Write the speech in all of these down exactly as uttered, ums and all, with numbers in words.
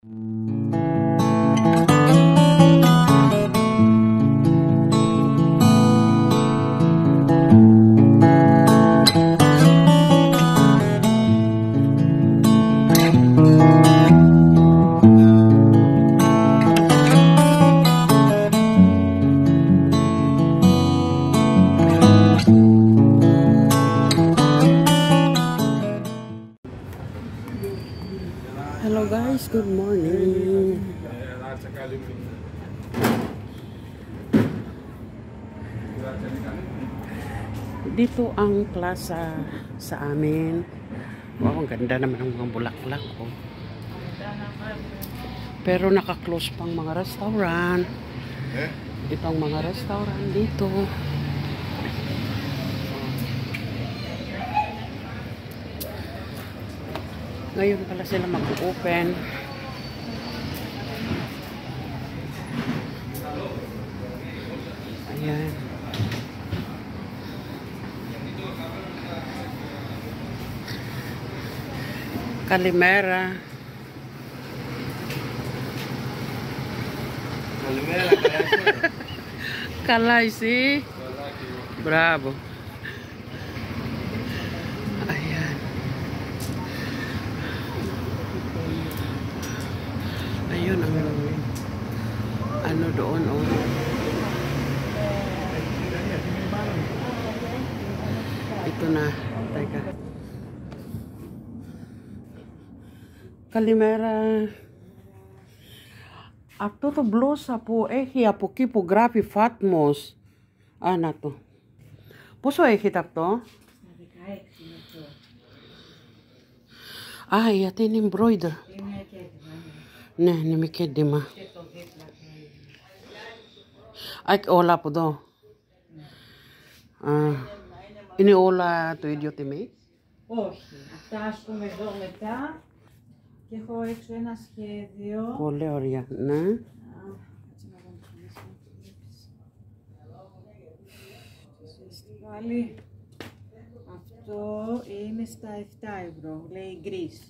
Hello guys, good morning. Dito ang plaza sa amin. Wow, ang ganda naman ng mga bulaklak oh. Pero naka-close pang mga restaurant. Ito ang mga restaurant dito. Ngayon pala sila mag-open. Ayan. Kalimera. Kalimera, Kalaysi. Bravo. Ayan. Ayun ang ano doon oh. Ito na. Teka. Kalimera. Ato to blosa po eh hiya po kipografi fatmos. Ah na to. Puso eh hitap to. Ah, iya tin embroider. Ne, ne mi chiedi ma. Ay, ola po do. Ah, ini όλα το ίδιο τιμή? Όχι. Αυτά ας πούμε εδώ μετά και έχω έξω ένα σχέδιο. Πολύ ωραία, ναι. Πάλι αυτό είναι στα επτά ευρώ, λέει γκρίς.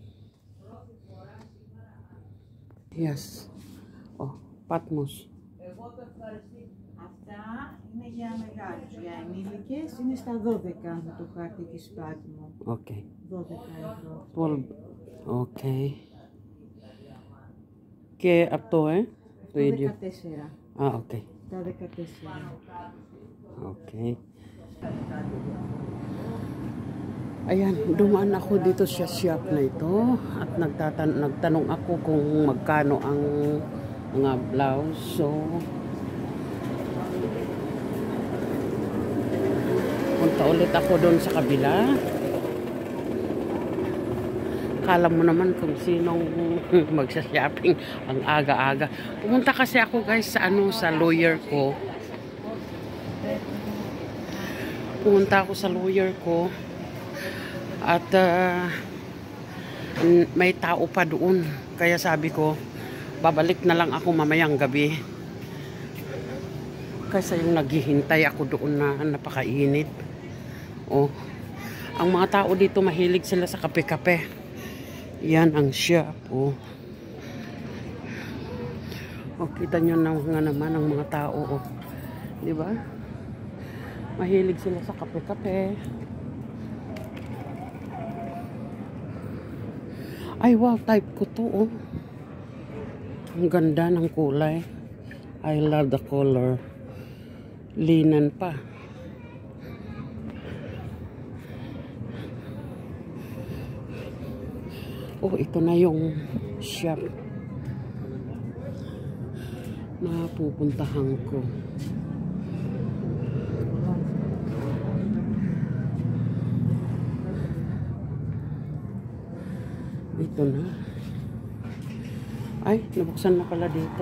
Yes. Oh, Patmos. Αυτά είναι για μεγάλους, για ενήλικες είναι στα δώδεκα με το χάρτη της Patmos. Okay. δώδεκα ευρώ. twelve. Okay. Και αυτό, ε? Το ίδιο. δεκατέσσερα. Ah, okay. Τα δεκατέσσερα. Okay. Ayan, dumaan ako dito sa shop na ito at nagtatan nagtanong ako kung magkano ang mga blouse. So, punta ulit ako doon sa kabila. Kala mo naman kung sinong magsa-shopping ang aga-aga. Pumunta kasi ako guys sa ano sa lawyer ko. Pumunta ako sa lawyer ko. At uh, may tao pa doon. Kaya sabi ko, babalik na lang ako mamayang gabi. Kasi yung naghihintay ako doon na napakainit. Oh, ang mga tao dito mahilig sila sa kape-kape. Yan ang shop. Oh. Oh, kita nyo na nga naman ang mga tao. Oh. Diba? Mahilig sila sa kape-kape. Ay, wow, type ko to, oh. Ang ganda ng kulay. I love the color. Linan pa. Oh, ito na yung shop na pupuntahan ko. Ito na. Ay, nabuksan na pala dito.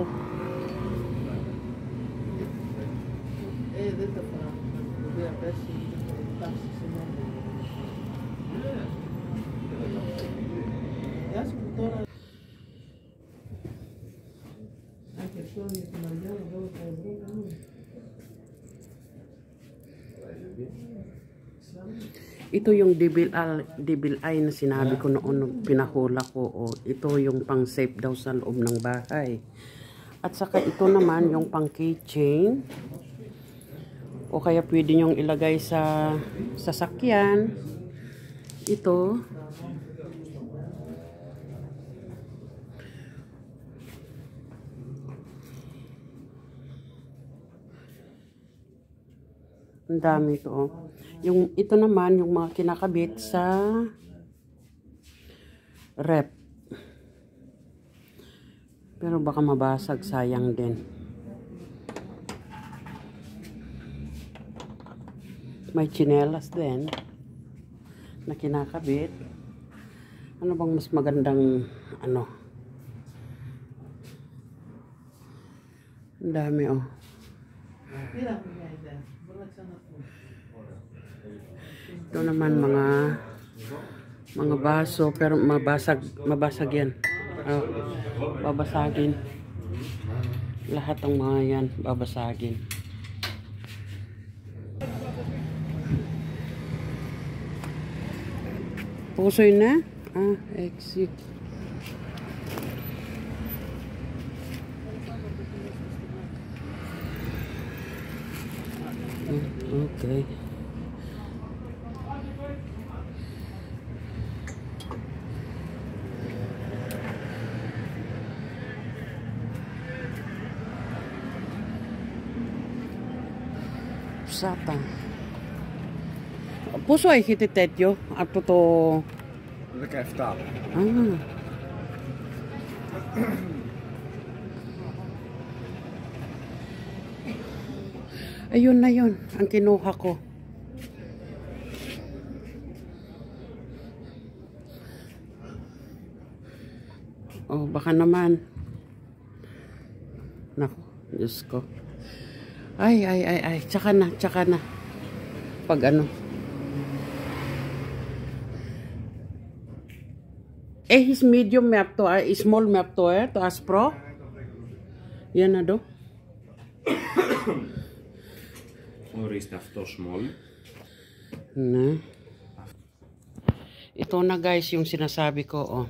Eh, dito pa. Bibigyan kasi taxi sa mga. Yes, motora. Ay, que show ni tu mañana, vamos a ver, ¿no? Ito yung devil eye, devil eye na sinabi ko noon nung pinahula ko. O, ito yung pang safe daw sa loob ng bahay. At saka ito naman yung pang keychain. O kaya pwede nyong ilagay sa sasakyan. Ito. Ang dami ito. Oh. Yung, ito naman, yung mga kinakabit sa rep. Pero baka mabasag, sayang din. May tsinelas din na kinakabit. Ano bang mas magandang ano? Ang dami oh. Ito naman mga mga baso pero mabasag mabasag yan. Oh, babasagin. Lahat ng mga yan babasagin. Pusoy na? Ah, exit. Okay. Sata. Πόσο έχετε τέτοιο από το... δεκαεπτά. Ah. Ayun na yun, ang kinuha ko. Oh, baka naman. Naku, Diyos ko. Ay, ay, ay, ay. Tsaka na, tsaka na. Pag ano. Eh, his medium map to, uh, small map to, eh, to as pro. Yan na do. Ορίστε αυτό small. Na. Ito na guys, yung sinasabi ko, oh.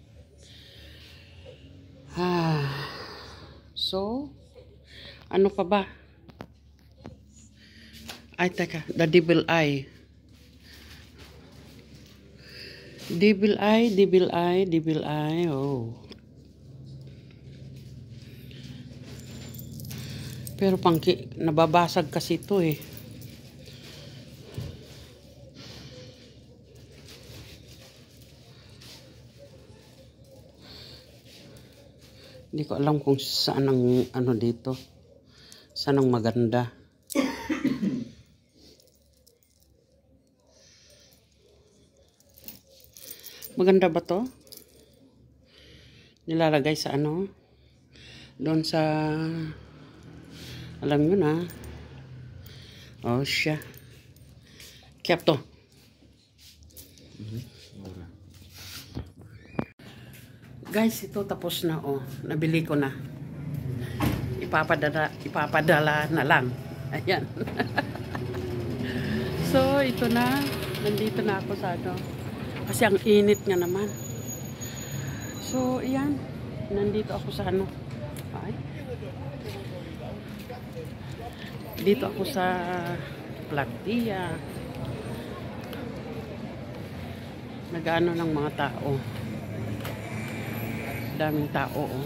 Ah. So, ano pa ba? Ay, teka, the devil eye. Devil eye, devil eye, devil eye, oh. Pero pangki, nababasag kasi ito eh. Hindi ko alam kung saan ang ano dito. Saan ang maganda. Maganda ba to? Nilalagay sa ano? Doon sa... Alam nyo na. Oh, siya. Kaya to. Guys, ito tapos na, oh. Nabili ko na. Ipapadala, ipapadala na lang. Ayan. So, ito na. Nandito na ako sa ano. Kasi ang init nga naman. So, ayan. Nandito ako sa ano. Ay. Dito ako sa Platia. Nag-ano ng mga tao. Daming tao, oh.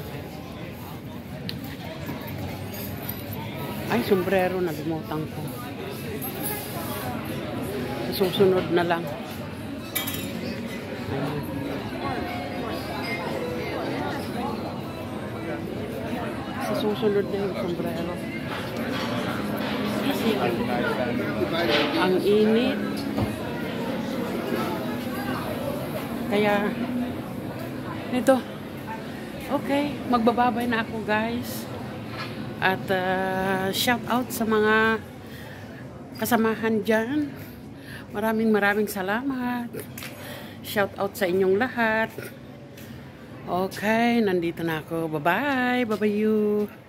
Ay, sombrero na bumutang ko. Sa susunod na lang. Ayan. Sa susunod na yung sombrero. Kasi ang init. Kaya ito. Okay, magbababay na ako guys. At uh, shout out sa mga kasamahan dyan. Maraming maraming salamat. Shout out sa inyong lahat. Okay, nandito na ako. Bye-bye. Bye-bye you.